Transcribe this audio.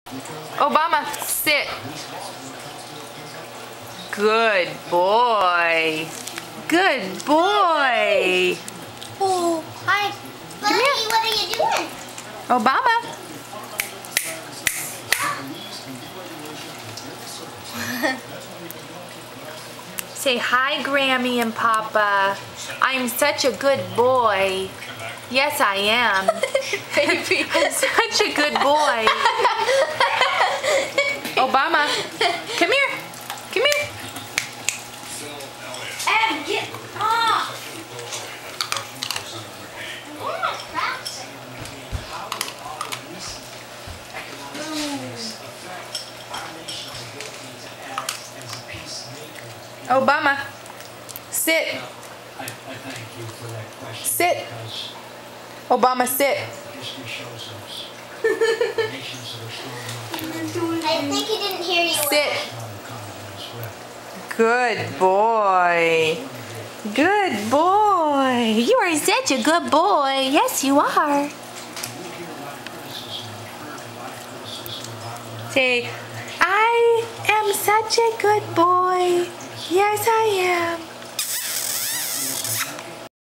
Obama, sit. Good boy. Good boy. Oh, hi. Mommy, what are you doing? Obama. Say hi, Grammy and Papa. I'm such a good boy. Yes, I am. Baby. I'm such a good boy. Obama, come here. Come here. Em, get off. Obama, sit. Sit. Obama, sit. I think he didn't hear you. Sit. Good boy. Good boy. You are such a good boy. Yes, you are. Say, I am such a good boy. Yes, I am.